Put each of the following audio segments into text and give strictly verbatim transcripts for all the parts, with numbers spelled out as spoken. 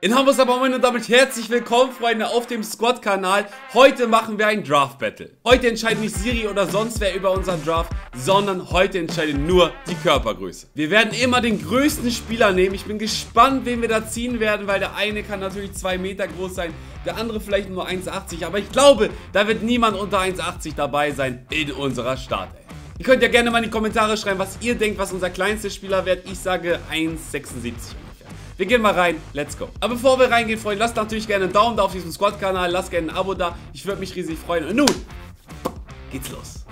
In Hamburg aber moin und damit herzlich willkommen, Freunde, auf dem Squad-Kanal. Heute machen wir ein Draft-Battle. Heute entscheidet nicht Siri oder sonst wer über unseren Draft, sondern heute entscheidet nur die Körpergröße. Wir werden immer den größten Spieler nehmen. Ich bin gespannt, wen wir da ziehen werden, weil der eine kann natürlich zwei Meter groß sein, der andere vielleicht nur eins achtzig. Aber ich glaube, da wird niemand unter eins achtzig dabei sein in unserer Startelf. Ihr könnt ja gerne mal in die Kommentare schreiben, was ihr denkt, was unser kleinster Spieler wird. Ich sage eins sechsundsiebzig. Wir gehen mal rein, let's go. Aber bevor wir reingehen, Freunde, lasst natürlich gerne einen Daumen da auf diesem Squad-Kanal, lasst gerne ein Abo da, ich würde mich riesig freuen. Und nun geht's los.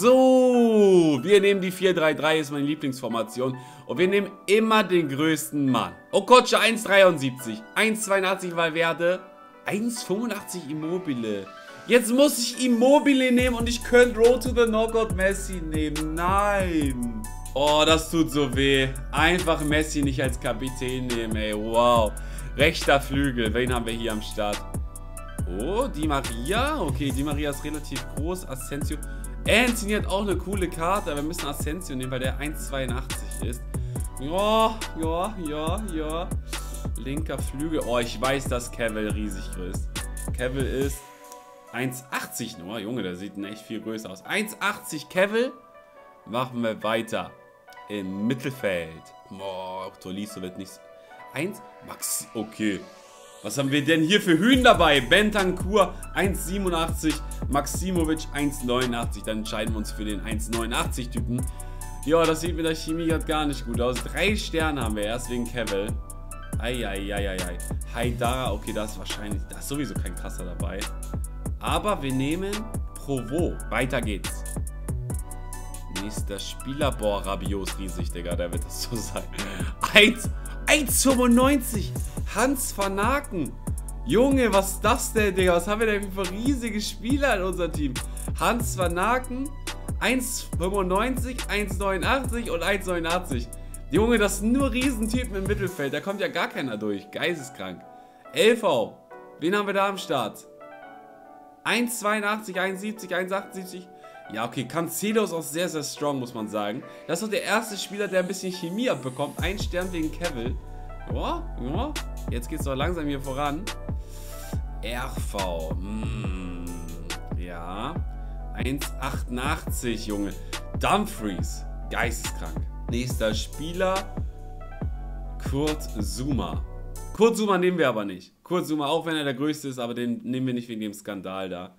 So, wir nehmen die vier drei drei, ist meine Lieblingsformation. Und wir nehmen immer den größten Mann. Okocha eins dreiundsiebzig, eins zweiundachtzig Valverde, eins fünfundachtzig Immobile. Jetzt muss ich Immobile nehmen und ich könnte Road to the Knockout Messi nehmen. Nein. Oh, das tut so weh. Einfach Messi nicht als Kapitän nehmen, ey. Wow. Rechter Flügel. Wen haben wir hier am Start? Oh, Di Maria. Okay, Di Maria ist relativ groß. Asensio. Anthony hat auch eine coole Karte. Aber wir müssen Asensio nehmen, weil der eins zweiundachtzig ist. Ja, ja, ja, ja. Linker Flügel. Oh, ich weiß, dass Cavill riesig ist. Cavill ist eins achtzig nur. Junge, der sieht echt viel größer aus. eins achtzig Cavill. Machen wir weiter. Im Mittelfeld. Boah, Tolisso wird nicht... eins? Max... Okay. Was haben wir denn hier für Hühn dabei? Bentancur eins siebenundachtzig. Maximovic eins neunundachtzig. Dann entscheiden wir uns für den eins neunundachtzig Typen. Ja, das sieht mit der Chemie gerade gar nicht gut aus. Drei Sterne haben wir erst wegen Cavill. Eieieiei. Haidara. Okay, das ist wahrscheinlich... Da ist sowieso kein krasser dabei. Aber wir nehmen Provo. Weiter geht's. Nächster Spieler. Boah, Rabiot ist riesig, Digga. Der wird das so sein. eins fünfundneunzig. Hans van Aken. Junge, was ist das denn, Digga? Was haben wir denn für riesige Spieler in unserem Team? Hans van Aken. eins fünfundneunzig, eins neunundachtzig und eins neunundachtzig. Junge, das sind nur Riesentypen im Mittelfeld. Da kommt ja gar keiner durch. Geisteskrank. L V. Wen haben wir da am Start? eins zweiundachtzig, eins siebzig, eins achtundsiebzig. Ja, okay, Cancelo ist auch sehr, sehr strong, muss man sagen. Das ist doch der erste Spieler, der ein bisschen Chemie abbekommt. Ein Stern wegen Cavill. Ja, ja. Jetzt geht es doch langsam hier voran. R V. Hm, ja. eins achtundachtzig, Junge. Dumfries. Geisteskrank. Nächster Spieler. Kurt Zouma. Kurt Zouma nehmen wir aber nicht. Kurt Zouma, auch wenn er der Größte ist, aber den nehmen wir nicht wegen dem Skandal da.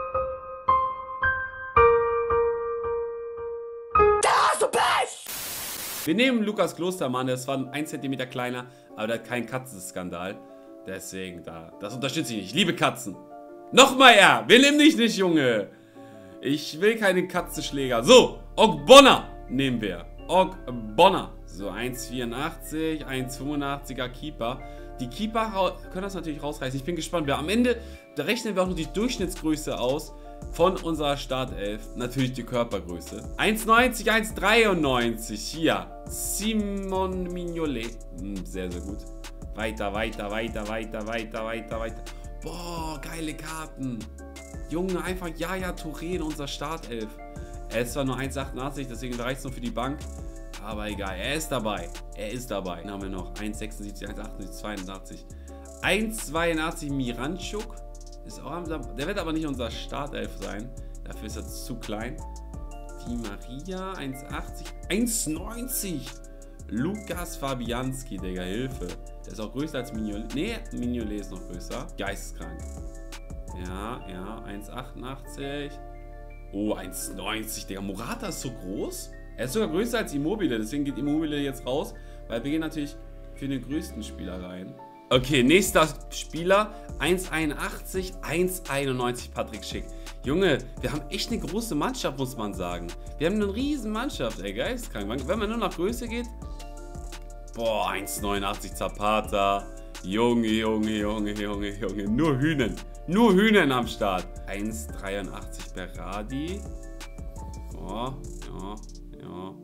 Wir nehmen Lukas Klostermann, der ist zwar ein Zentimeter kleiner, aber der hat keinen Katzenskandal. Deswegen, da, das unterstütze ich nicht. Ich liebe Katzen. Nochmal er, wir nehmen dich nicht, Junge. Ich will keine Katzenschläger. So, Ogbonna nehmen wir. Ogbonna. So, eins vierundachtzig, eins fünfundachtziger Keeper. Die Keeper können das natürlich rausreißen. Ich bin gespannt. Wir am Ende, da rechnen wir auch nur die Durchschnittsgröße aus von unserer Startelf. Natürlich die Körpergröße. eins neunzig, eins dreiundneunzig. Hier. Simon Mignolet. Hm, sehr, sehr gut. Weiter, weiter, weiter, weiter, weiter, weiter, weiter. Boah, geile Karten. Junge, einfach Yaya Touré in unserer Startelf. Er ist zwar nur eins achtundachtzig, deswegen reicht es nur für die Bank. Aber egal, er ist dabei. Er ist dabei. Dann haben wir noch eins sechsundsiebzig, eins achtundsiebzig, zweiundachtzig. eins zweiundachtzig Miranchuk. Ist auch am, der wird aber nicht unser Startelf sein. Dafür ist er zu klein. Di Maria, eins achtzig. eins neunzig. Lukas Fabianski, Digga, Hilfe. Der ist auch größer als Mignolet. Nee, Mignolet ist noch größer. Geisteskrank. Ja, ja, eins achtundachtzig. Oh, eins neunzig, Digga. Morata ist so groß. Er ist sogar größer als Immobile. Deswegen geht Immobile jetzt raus. Weil wir gehen natürlich für den größten Spieler rein. Okay, nächster Spieler. eins einundachtzig, eins einundneunzig Patrick Schick. Junge, wir haben echt eine große Mannschaft, muss man sagen. Wir haben eine riesen Mannschaft, ey, geistkrank. Wenn man nur nach Größe geht. Boah, eins neunundachtzig Zapata. Junge, Junge, Junge, Junge, Junge. Nur Hühnen. Nur Hühnen am Start. eins dreiundachtzig Berardi. Boah, ja, ja.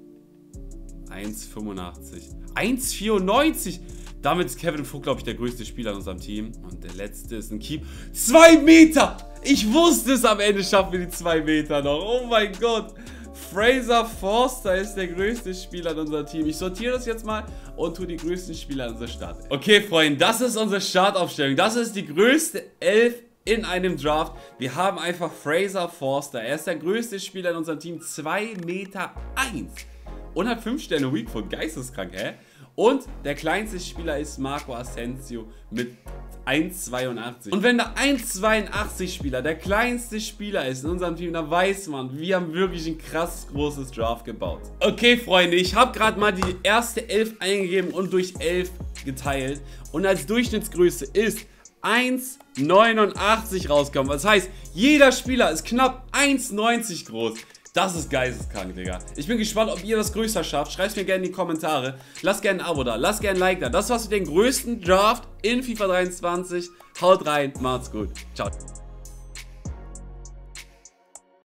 eins fünfundachtzig. eins vierundneunzig. Damit ist Kevin Vogt, glaube ich, der größte Spieler in unserem Team. Und der letzte ist ein Keep. zwei Meter! Ich wusste es, am Ende schaffen wir die zwei Meter noch. Oh mein Gott. Fraser Forster ist der größte Spieler in unserem Team. Ich sortiere das jetzt mal und tue die größten Spieler in unserer Start. Okay, Freunde, das ist unsere Startaufstellung. Das ist die größte Elf in einem Draft. Wir haben einfach Fraser Forster. Er ist der größte Spieler in unserem Team. zwei Meter eins. Und hat fünf Sterne Weak Foot. Geisteskrank, hä? Und der kleinste Spieler ist Marco Asensio mit eins Komma zweiundachtzig. Und wenn der eins Komma zweiundachtzig Spieler der kleinste Spieler ist in unserem Team, dann weiß man, wir haben wirklich ein krass großes Draft gebaut. Okay, Freunde, ich habe gerade mal die erste elf eingegeben und durch elf geteilt. Und als Durchschnittsgröße ist eins Komma neunundachtzig rausgekommen. Das heißt, jeder Spieler ist knapp eins Komma neunzig groß. Das ist geisteskrank, Digga. Ich bin gespannt, ob ihr das größer schafft. Schreibt es mir gerne in die Kommentare. Lasst gerne ein Abo da. Lasst gerne ein Like da. Das war's mit dem größten Draft in FIFA dreiundzwanzig. Haut rein. Macht's gut. Ciao.